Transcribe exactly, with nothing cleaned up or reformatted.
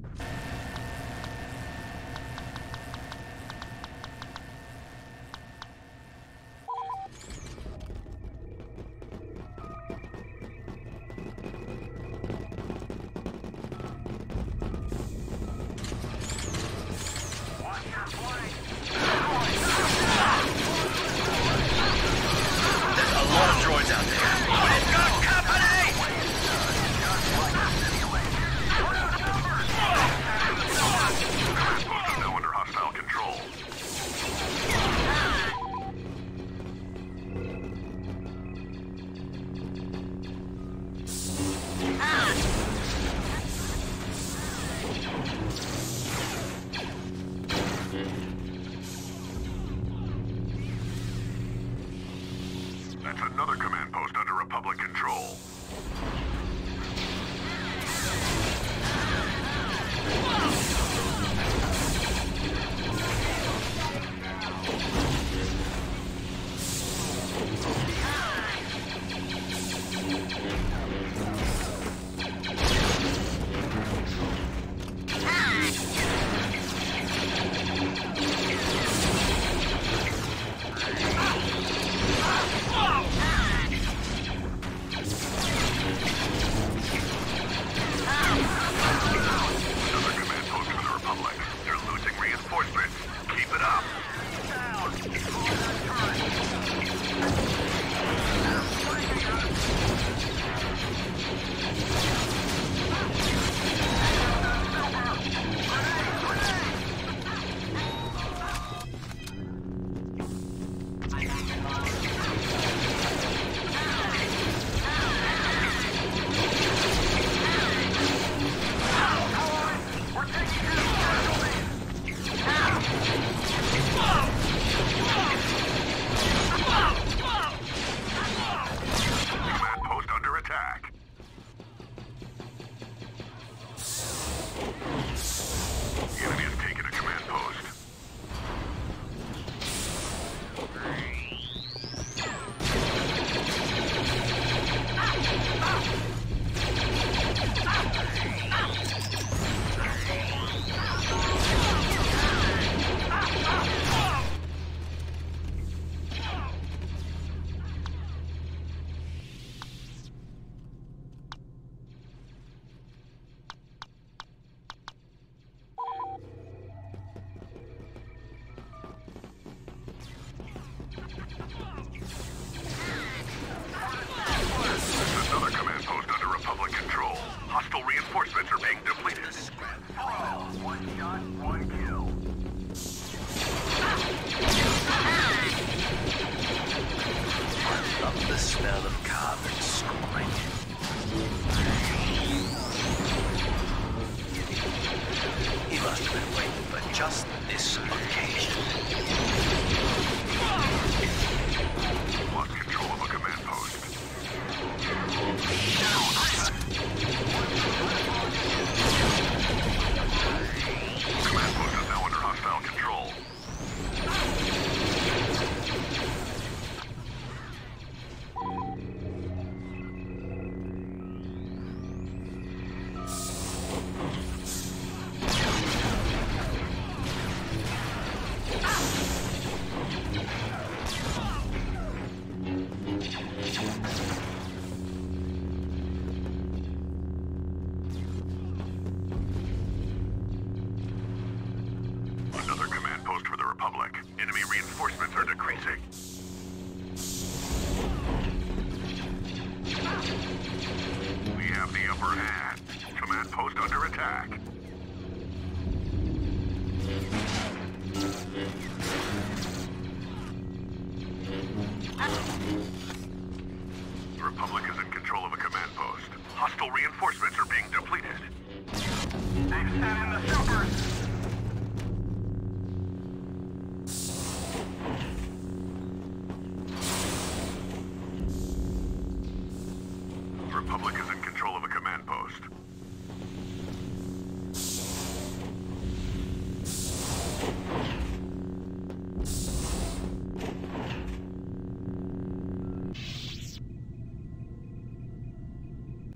That's another command post under Republic control. Another command post under Republic control. Hostile reinforcements are being depleted. One shot, one kill. I love the smell of carbon scraping. He must have been waiting for just this occasion. Lost control of a command post. Command post is now under hostile control. Another command post for the Republic. Enemy reinforcements are decreasing. We have the upper hand. Command post under attack. The Republic is in control of a command post. Hostile reinforcements are being depleted. They've sent in the supers. The Republic is in control of a command post.